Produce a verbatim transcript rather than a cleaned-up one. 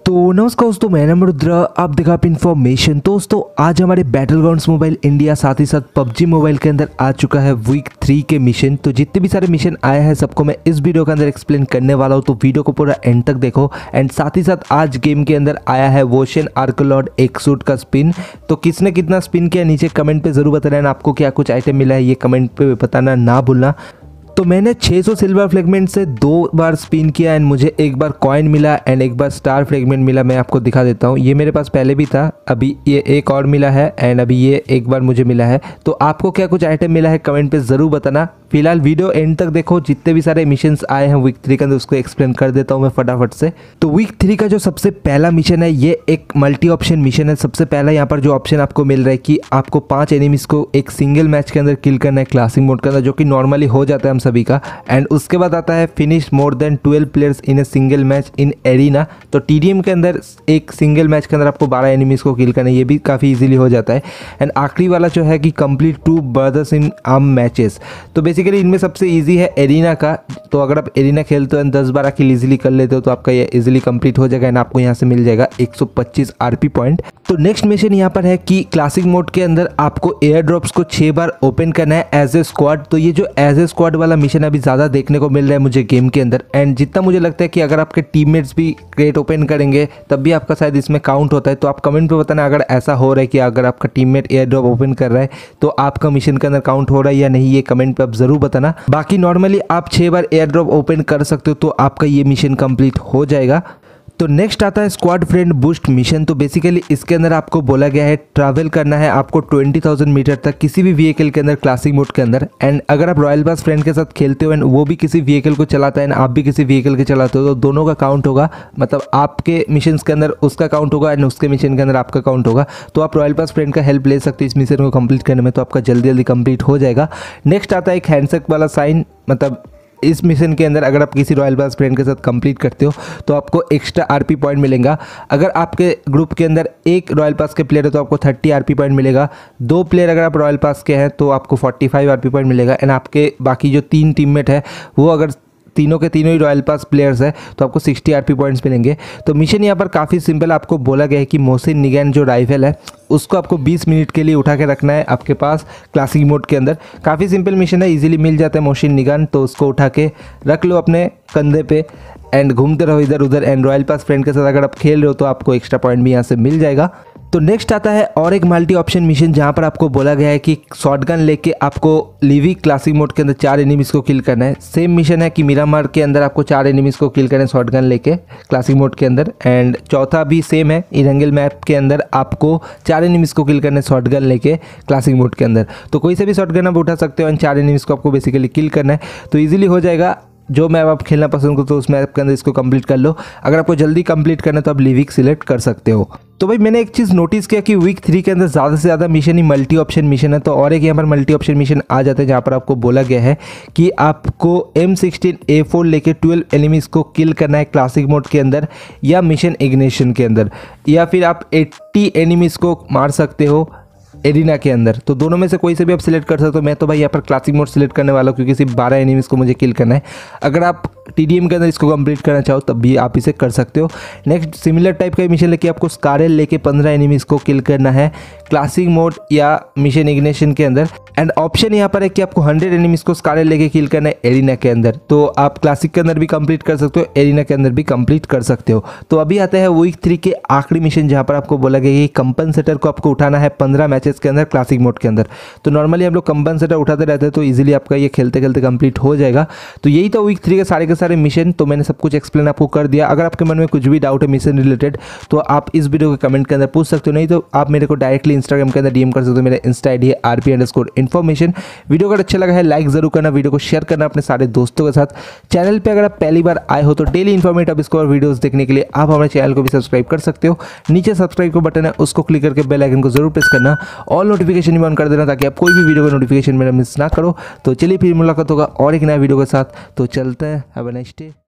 तो नमस्कार दोस्तों, मैं नाम रुद्र, आप देखा आप इन्फॉर्मेशन। दोस्तों आज हमारे बैटल ग्राउंड्स मोबाइल इंडिया साथ ही साथ पबजी मोबाइल के अंदर आ चुका है वीक थ्री के मिशन। तो जितने भी सारे मिशन आए हैं सबको मैं इस वीडियो के अंदर एक्सप्लेन करने वाला हूं, तो वीडियो को पूरा एंड तक देखो। एंड साथ ही साथ आज गेम के अंदर आया है वोशन आर्कलॉर्ड एक सूट का स्पिन। तो किसने कितना स्पिन किया नीचे कमेंट पे जरूर बताना, एंड आपको क्या कुछ आइटम मिला है ये कमेंट पे बताना ना भूलना। तो मैंने छह सौ सिल्वर फ्रेगमेंट से दो बार स्पिन किया एंड मुझे एक बार कॉइन मिला एंड एक बार स्टार फ्रेगमेंट मिला। मैं आपको दिखा देता हूँ, ये मेरे पास पहले भी था, अभी ये एक और मिला है एंड अभी ये एक बार मुझे मिला है। तो आपको क्या कुछ आइटम मिला है कमेंट पे ज़रूर बताना। फिलहाल वीडियो एंड तक देखो, जितने भी सारे मिशंस आए हैं वीक थ्री के अंदर उसको एक्सप्लेन कर देता हूँ मैं फटाफट से। तो वीक थ्री का जो सबसे पहला मिशन है ये एक मल्टी ऑप्शन मिशन है। सबसे पहला यहाँ पर जो ऑप्शन आपको मिल रहा है कि आपको पांच एनिमीज को एक सिंगल मैच के अंदर किल करना है क्लासिक मोड के अंदर, जो कि नॉर्मली हो जाता है हम सभी का। एंड उसके बाद आता है finish more than twelve players in a single match in arena. तो टीडीएम के अंदर एक सिंगल मैच के अंदर आपको बारह एनिमीज को किल करना है, ये भी काफ़ी इजीली हो जाता है। एंड आखिरी वाला जो है कि complete two brothers in arm matches. तो बेसिकली इनमें सबसे इजी है एरिना का। तो अगर आप एरिना खेलते हो दस बारह किल इजीली कर लेते हो तो आपका ये इजीली कंप्लीट हो जाएगा एंड आपको यहाँ से मिल जाएगा एक सौ पच्चीस आरपी पॉइंट। तो नेक्स्ट मिशन यहाँ पर है कि क्लासिक मोड के अंदर आपको एयर ड्रॉप्स को छह बार ओपन करना है एज ए स्क्वाड। तो ये जो एज ए स्क्वाड वाला मिशन अभी ज़्यादा देखने को मिल रहा है मुझे गेम के अंदर। एंड जितना मुझे लगता है कि अगर आपके टीममेट्स भी क्रेट ओपन करेंगे तब भी आपका शायद इसमें काउंट होता है। तो आप कमेंट पे बताना अगर ऐसा हो रहा है कि अगर आपका टीममेट एयर ड्रॉप ओपन कर रहा है तो आपका मिशन के अंदर काउंट हो रहा है या नहीं, ये कमेंट पे आप जरूर बताना। बाकी नॉर्मली आप छह बार एयर ड्रॉप ओपन कर सकते हो तो आपका ये मिशन कंप्लीट हो जाएगा। तो नेक्स्ट आता है स्क्वाड फ्रेंड बूस्ट मिशन। तो बेसिकली इसके अंदर आपको बोला गया है ट्रैवल करना है आपको ट्वेंटी थाउजेंड मीटर तक किसी भी व्हीकल के अंदर क्लासिक मोड के अंदर। एंड अगर आप रॉयल पास फ्रेंड के साथ खेलते हो एंड वो भी किसी व्हीकल को चलाता है एंड आप भी किसी व्हीकल के चलाते हो तो दोनों का काउंट होगा। मतलब आपके मिशन के अंदर उसका काउंट होगा एंड उसके मिशन के अंदर आपका काउंट होगा। तो आप रॉयल पास फ्रेंड का हेल्प ले सकते हो इस मिशन को कंप्लीट करने में, तो आपका जल्दी जल्दी कंप्लीट हो जाएगा। नेक्स्ट आता है एक हैंडशेक वाला साइन। मतलब इस मिशन के अंदर अगर आप किसी रॉयल पास फ्रेंड के साथ कंप्लीट करते हो तो आपको एक्स्ट्रा आरपी पॉइंट मिलेगा। अगर आपके ग्रुप के अंदर एक रॉयल पास के प्लेयर है तो आपको थर्टी आरपी पॉइंट मिलेगा। दो प्लेयर अगर आप रॉयल पास के हैं तो आपको फोर्टी फाइव आरपी पॉइंट मिलेगा। एंड आपके बाकी जो तीन टीममेट है वो अगर तीनों के तीनों ही रॉयल पास प्लेयर्स है तो आपको सिक्सटी आरपी पॉइंट्स मिलेंगे। तो मिशन यहाँ पर काफ़ी सिंपल, आपको बोला गया है कि मोहसिन निगैन जो राइफल है उसको आपको बीस मिनट के लिए उठा के रखना है आपके पास क्लासिक मोड के अंदर। काफ़ी सिंपल मिशन है, इजीली मिल जाता है मोहसिन निगैन। तो उसको उठा के रख लो अपने कंधे पे एंड घूमते रहो इधर उधर। एंड रॉयल पास फ्रेंड के साथ अगर आप खेल रहे हो तो आपको एक्स्ट्रा पॉइंट भी यहाँ से मिल जाएगा। तो नेक्स्ट आता है और एक मल्टी ऑप्शन मिशन जहाँ पर आपको बोला गया है कि शॉटगन लेके आपको लिवी क्लासिक मोड के अंदर चार एनिमीज को किल करना है। सेम मिशन है कि मिरामार के अंदर आपको चार एनिमीज को किल करना है शॉटगन लेके क्लासिक मोड के अंदर। एंड चौथा भी सेम है, इरंगल मैप के अंदर आपको चार एनिमीज को किल करना है शॉटगन लेके क्लासिक मोड के अंदर। तो कोई से भी शॉटगन आप उठा सकते हो एंड चार एनिमीज को आपको बेसिकली किल करना है, तो ईजिली हो जाएगा। जो मैप आप खेलना पसंद करो तो उस मैप के अंदर इसको कंप्लीट कर लो। अगर आपको जल्दी कंप्लीट करना है तो आप लिविक सिलेक्ट कर सकते हो। तो भाई मैंने एक चीज़ नोटिस किया कि वीक थ्री के अंदर ज़्यादा से ज़्यादा मिशन ही मल्टी ऑप्शन मिशन है। तो और एक यहाँ पर मल्टी ऑप्शन मिशन आ जाता है जहाँ पर आपको बोला गया है कि आपको एम सिक्सटीन ए फोर लेके ट्वेल्व एनिमीज को किल करना है क्लासिक मोड के अंदर या मिशन इग्निशन के अंदर, या फिर आप एट्टी एनिमीज को मार सकते हो एरिना के अंदर। तो दोनों में से कोई से भी आप सिलेक्ट कर सकते हो। मैं तो भाई यहाँ पर क्लासिक मोड सिलेक्ट करने वाला हूँ क्योंकि सिर्फ बारह एनिमीज को मुझे किल करना है। अगर आप टीडीएम के अंदर इसको कंप्लीट करना चाहो तब भी आप इसे कर सकते हो। नेक्स्ट सिमिलर टाइप का मिशन लेके आपको स्कारल लेके पंद्रह एनिमीज को किल करना है क्लासिक मोड या मिशन इग्निशन के अंदर। एंड ऑप्शन यहाँ पर है कि आपको हंड्रेड एनिमीज को स्कारल लेके किल करना है एरिना के अंदर। तो आप क्लासिक के अंदर भी कंप्लीट कर सकते हो, एरिना के अंदर भी कंप्लीट कर सकते हो। तो अभी आता है वीक थ्री के आखिरी मिशन जहाँ पर आपको बोला गया है कि कंपनसेटर को आपको उठाना है पंद्रह मैचेस के अंदर क्लासिक मोड के अंदर। तो नॉर्मली हम लोग कंपनसेटर उठाते रहते हैं तो इजीली आपका ये खेलते खेलते कंप्लीट हो जाएगा। तो यही तो वीक थ्री के सारे के सारे मिशन। तो मैंने सब कुछ एक्सप्लेन आपको कर दिया। अगर आपके मन में कुछ भी डाउट है मिशन रिलेटेड तो आप इस वीडियो के कमेंट के अंदर पूछ सकते हो, नहीं तो आप मेरे को डायरेक्टली इंस्टाग्राम के अंदर डीएम कर सकते हो। मेरा इंस्टा आईडी है आरपी अंडरस्कोर इन्फॉर्मेशन। वीडियो अगर अच्छा लगा है लाइक जरूर करना, वीडियो को शेयर करना अपने सारे दोस्तों के साथ। चैनल पे अगर आप पहली बार आए हो तो डेली इन्फॉर्मेटिव स्कोर वीडियोस देखने के लिए आप हमारे चैनल को भी सब्सक्राइब कर सकते हो। नीचे सब्सक्राइब का बटन है उसको क्लिक करके बेल आइकन को जरूर प्रेस करना, ऑल नोटिफिकेशन भी ऑन कर देना ताकि आप कोई भी वीडियो का नोटिफिकेशन मेरा मिस ना करो। तो चलिए फिर मुलाकात होगा और एक नया वीडियो के साथ। तो चलते हैं, हैव अ नाइस डे।